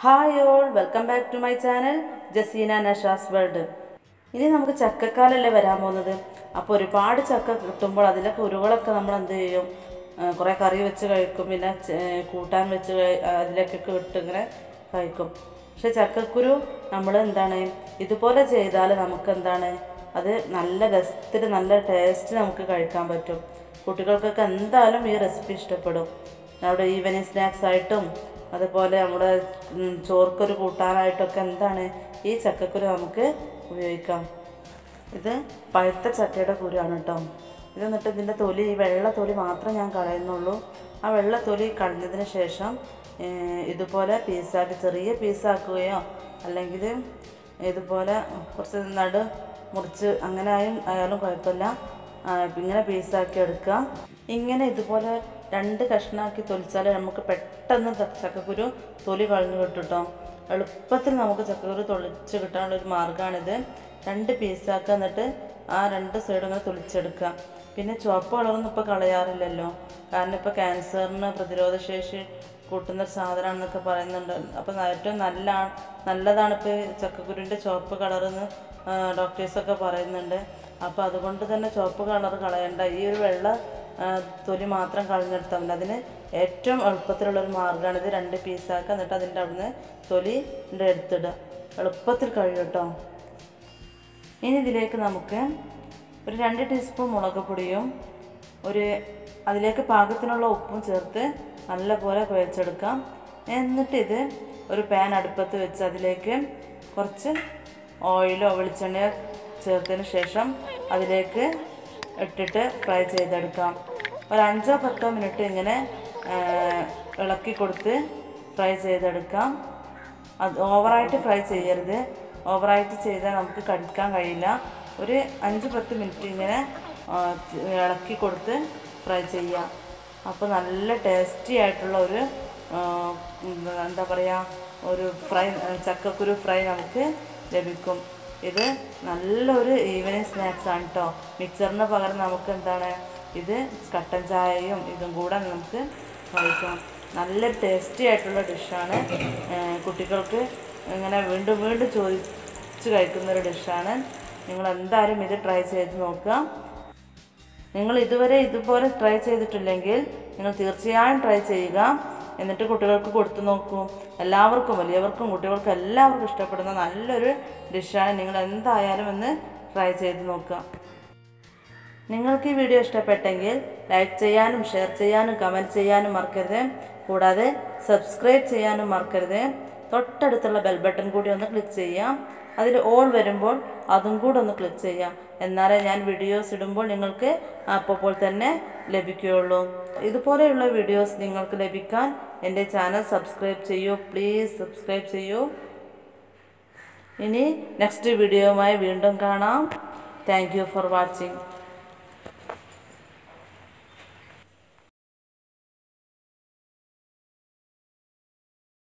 Hi all, welcome back to my channel Jaseena Nashas world. ഇനി നമുക്ക് ചക്കക്കാലല്ലേ വരാൻ പോകുന്നത്. അപ്പോൾ ഒരുപാട് ചക്ക കിട്ടുമ്പോൾ അതിലെ കുരുകളൊക്കെ നമ്മൾ എന്ത് ചെയ്യും, കുറേ കറി വെച്ച് കഴിക്കും, പിന്നെ കൂട്ടാൻ വെച്ച് അതിലേക്കൊക്കെ ഇട്ട് ഇങ്ങനെ കഴിക്കും. പക്ഷെ ചക്കക്കുരു നമ്മൾ എന്താണ് ഇതുപോലെ ചെയ്താൽ നമുക്ക് എന്താണ് അത് നല്ല രസത്തിൽ നല്ല ടേസ്റ്റ് നമുക്ക് കഴിക്കാൻ പറ്റും. കുട്ടികൾക്കൊക്കെ എന്തായാലും ഈ റെസിപ്പി ഇഷ്ടപ്പെടും. നമ്മുടെ ഈവനിങ് സ്നാക്സ് ആയിട്ടും അതുപോലെ നമ്മുടെ ചോർക്കൊരു കൂട്ടാനായിട്ടൊക്കെ എന്താണ് ഈ ചക്കക്കുരു നമുക്ക് ഉപയോഗിക്കാം. ഇത് പഴുത്ത ചക്കയുടെ കുരുവാണ് കേട്ടോ. ഇത് എന്നിട്ട് ഇതിൻ്റെ തൊലി, ഈ വെള്ള തൊലി മാത്രം ഞാൻ കളയുന്നുള്ളൂ. ആ വെള്ള തൊലി കളഞ്ഞതിന് ശേഷം ഇതുപോലെ പീസാക്കി, ചെറിയ പീസാക്കുകയോ അല്ലെങ്കിൽ ഇതുപോലെ കുറച്ച് നടു മുറിച്ച് അങ്ങനെ ആയാലും കുഴപ്പമില്ല. ഇങ്ങനെ പീസാക്കി എടുക്കുക. ഇങ്ങനെ ഇതുപോലെ 2 കഷ്ണമാക്കി തൊലിച്ചാൽ നമുക്ക് പെട്ടെന്ന് ചക്കക്കുരു തൊലി കളഞ്ഞു കിട്ടും കേട്ടോ. എളുപ്പത്തിൽ നമുക്ക് ചക്കക്കുരു തൊളിച്ച് കിട്ടാനുള്ളൊരു മാർഗ്ഗമാണിത്. 2 പീസാക്കുക, എന്നിട്ട് ആ 2 സൈഡും ഇങ്ങനെ തൊളിച്ചെടുക്കുക. പിന്നെ ചുവപ്പ് കളറൊന്നും ഇപ്പോൾ കളയാറില്ലല്ലോ, കാരണം ഇപ്പോൾ ക്യാൻസറിന് പ്രതിരോധശേഷി കൂട്ടുന്ന സാധനമാണെന്നൊക്കെ പറയുന്നുണ്ട്. അപ്പോൾ ഏറ്റവും നല്ലതാണ് ഇപ്പോൾ ചക്കക്കുരുവിൻ്റെ ചുവപ്പ് കളറെന്ന് ഡോക്ടേഴ്സൊക്കെ പറയുന്നുണ്ട്. അപ്പോൾ അതുകൊണ്ട് തന്നെ ചുവപ്പ് കളർ കളയേണ്ട, ഈ ഒരു വെള്ള തൊലി മാത്രം കളഞ്ഞെടുത്താൽ മതി. അതിന് ഏറ്റവും എളുപ്പത്തിലുള്ളൊരു മാർഗ്ഗമാണ് ഇത്. 2 പീസാക്കുക, എന്നിട്ട് അതിൻ്റെ അവിടുന്ന് തൊലി എടുത്തിടുക. എളുപ്പത്തിൽ കഴിയും കേട്ടോ. ഇനി ഇതിലേക്ക് നമുക്ക് ഒരു 2 ടീസ്പൂൺ മുളക് പൊടിയും അതിലേക്ക് പാകത്തിനുള്ള ഉപ്പും ചേർത്ത് നല്ലപോലെ കുഴച്ചെടുക്കാം. എന്നിട്ട് ഇത് ഒരു പാൻ അടുപ്പത്ത് വെച്ച് അതിലേക്ക് കുറച്ച് ഓയിലോ വെളിച്ചെണ്ണയോ ചേർത്തതിന് ശേഷം അതിലേക്ക് ഇട്ടിട്ട് ഫ്രൈ ചെയ്തെടുക്കാം. ഒരു 5-10 മിനിറ്റ് ഇങ്ങനെ ഇളക്കി കൊടുത്ത് ഫ്രൈ ചെയ്തെടുക്കാം. അത് ഓവറായിട്ട് ഫ്രൈ ചെയ്യരുത്. ഓവറായിട്ട് ചെയ്താൽ നമുക്ക് കടിക്കാൻ കഴിയില്ല. ഒരു 5-10 മിനിറ്റ് ഇങ്ങനെ ഇളക്കി കൊടുത്ത് ഫ്രൈ ചെയ്യാം. അപ്പോൾ നല്ല ടേസ്റ്റി ആയിട്ടുള്ള ഒരു എന്താ പറയുക, ഒരു ചക്കക്കുരു ഫ്രൈ നമുക്ക് ലഭിക്കും. ഇത് നല്ലൊരു ഈവനിങ് സ്നാക്സ് ആണ് കേട്ടോ. മിക്സറിന് പകരം നമുക്ക് എന്താണ് ഇത് കട്ടൻ ചായയും ഇതും കൂടെ നമുക്ക് കഴിക്കാം. നല്ല ടേസ്റ്റി ആയിട്ടുള്ള ഡിഷാണ്. കുട്ടികൾക്ക് ഇങ്ങനെ വീണ്ടും വീണ്ടും ചോദിച്ച് കഴിക്കുന്നൊരു ഡിഷാണ്. നിങ്ങൾ എന്തായാലും ഇത് ട്രൈ ചെയ്ത് നോക്കുക. നിങ്ങൾ ഇതുവരെ ഇതുപോലെ ട്രൈ ചെയ്തിട്ടില്ലെങ്കിൽ നിങ്ങൾ തീർച്ചയായും ട്രൈ ചെയ്യുക. എന്നിട്ട് കുട്ടികൾക്ക് കൊടുത്തു നോക്കൂ. എല്ലാവർക്കും, വലിയവർക്കും കുട്ടികൾക്കും എല്ലാവർക്കും ഇഷ്ടപ്പെടുന്ന നല്ലൊരു ഡിഷാണ്. നിങ്ങൾ എന്തായാലും ഒന്ന് ട്രൈ ചെയ്ത് നോക്കുക. നിങ്ങൾക്ക് ഈ വീഡിയോ ഇഷ്ടപ്പെട്ടെങ്കിൽ ലൈക്ക് ചെയ്യാനും ഷെയർ ചെയ്യാനും കമൻറ്റ് ചെയ്യാനും മറക്കരുത്. കൂടാതെ സബ്സ്ക്രൈബ് ചെയ്യാനും മറക്കരുത്. തൊട്ടടുത്തുള്ള ബെൽ ബട്ടൺ കൂടി ഒന്ന് ക്ലിക്ക് ചെയ്യാം. അതിൽ ഓൾ വരുമ്പോൾ അതും കൂടെ ഒന്ന് ക്ലിക്ക് ചെയ്യാം. എന്നാലേ ഞാൻ വീഡിയോസ് ഇടുമ്പോൾ നിങ്ങൾക്ക് അപ്പോൾ തന്നെ ലഭിക്കുകയുള്ളൂ. ഇതുപോലെയുള്ള വീഡിയോസ് നിങ്ങൾക്ക് ലഭിക്കാൻ എൻ്റെ ചാനൽ സബ്സ്ക്രൈബ് ചെയ്യൂ. പ്ലീസ് സബ്സ്ക്രൈബ് ചെയ്യൂ. ഇനി നെക്സ്റ്റ് വീഡിയോയുമായി വീണ്ടും കാണാം. Thank you for watching.